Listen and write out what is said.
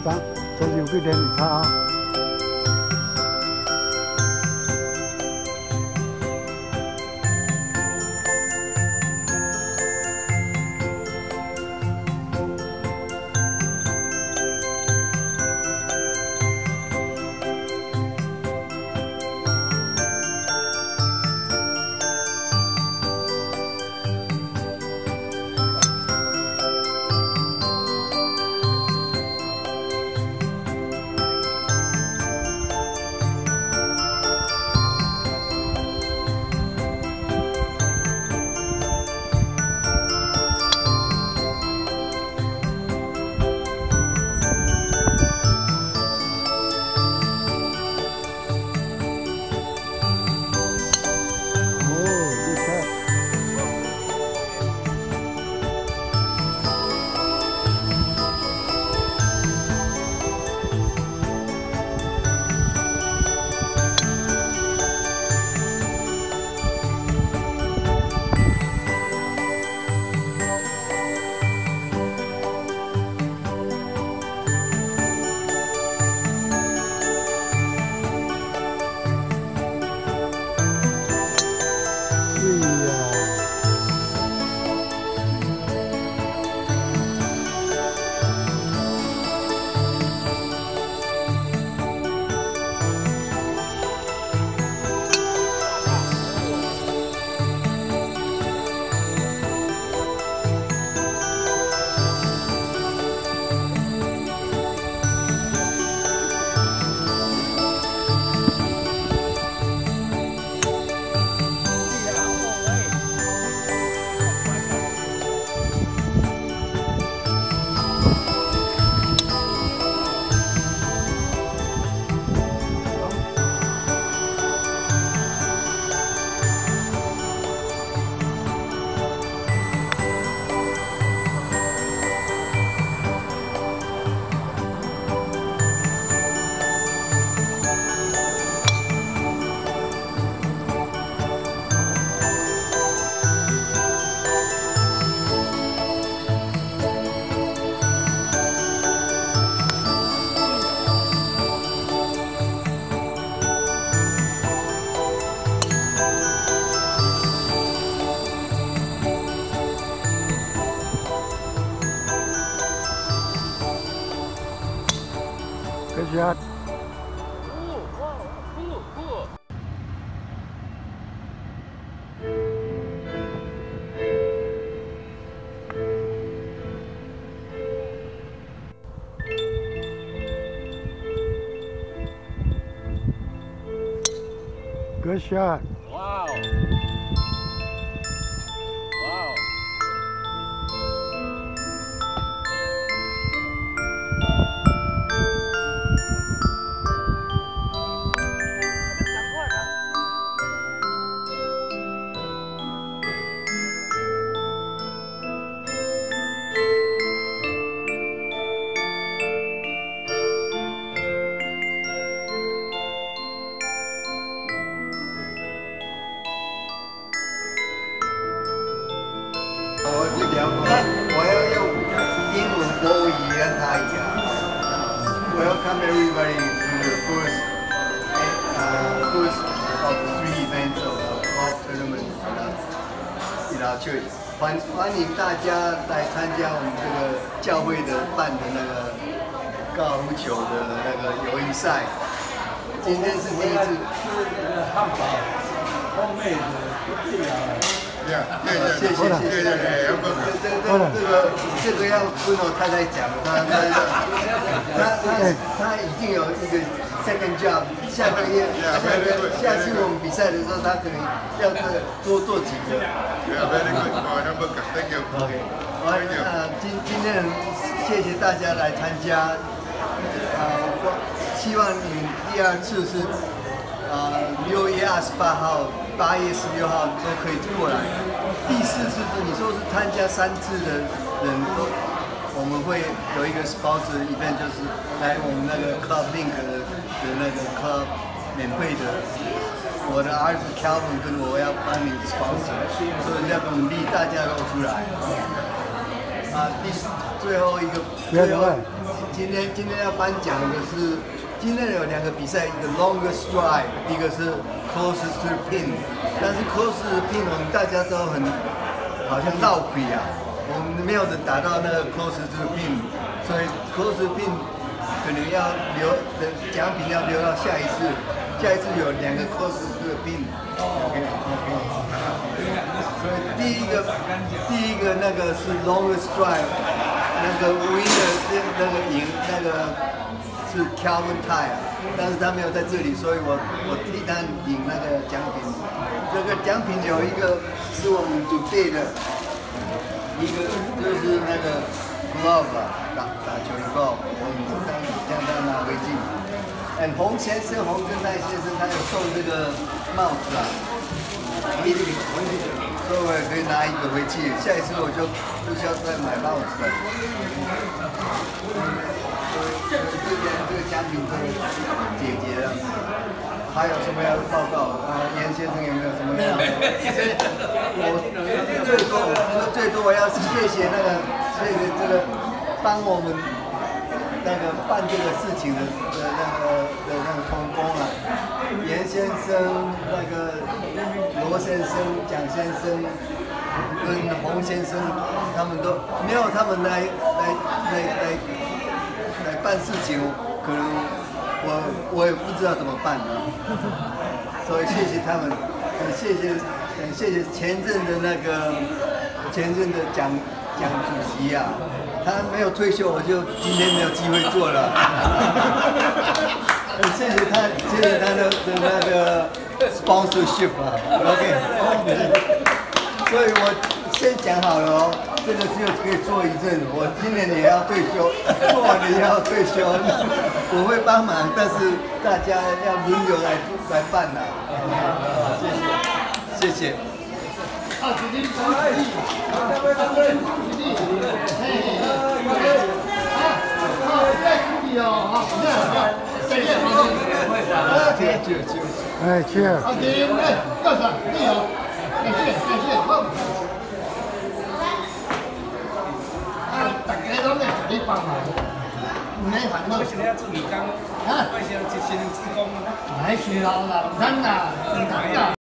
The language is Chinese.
张，周有几点你差啊？ Good shot. Cool, wow, cool, cool. Good shot. Wow. Wow. 我要用英文国语跟他一样。Welcome everybody to the first of 3 events of golf tournament in our church. 欢迎大家来参加我们这个教会的办的那个高尔夫球的那个友谊赛。今天是第一次。 汉堡，后面的。 谢谢。这个要跟我太太讲，他已经有一个 second job， 下次我们比赛的时候，他可能要多做几个。OK， 今天谢谢大家来参加，希望你们第二次是6月28号。 8月16号都可以过来。第4次是你说是参加3次的人都，我们会有一个 sponsor event， 就是来我们那个 Club Link 的那个 club 免费的。我的儿子 Calvin 跟我要帮你 sponsor， 所以要鼓励大家都出来。最后一个。 今天要颁奖的是，今天有2个比赛，一个 longest drive， 一个是 closest to the pin。但是 closest to the pin 我们大家都好像闹亏啊，我们没有人打到那个 closest to the pin， 所以 closest to the pin 可能要奖品要留到下一次。下一次有2个 closest to the pin。OK。所以第一个那个是 longest drive。那个 winner 那个赢那个是 Calvin Tye， 但是他没有在这里，所以我替他赢那个奖品。这个奖品有一个是我们准备的，一个就是那个 glove 打球以后，我们将它拿回去。洪正泰先生他有送这个帽子啊。所以我也可以拿一个回去，下一次我就不需要再买帽子了。这个奖品都解决了。还有什么要报告？严先生有没有什么要？我最多我要谢谢这个帮我们办这个事情的那个同工啊，严先生、罗先生、蒋先生跟洪先生，他们都没有他们来办事情，可能我也不知道怎么办啊。所以谢谢他们，很谢谢前任的蒋主席啊。他没有退休，我就今天没有机会做了。谢谢他的那个 sponsorship 啊 ，OK。所以我先讲好了哦，这个就可以做一阵，我今年也要退休，做完了也要退休，我会帮忙，但是大家要轮流来办呐。谢谢。 哎，cheers。 大家拢来一起帮忙，唔免烦恼。 我现在要做义工，我现在一心志工。 来学啦，唔通啦，唔通啦。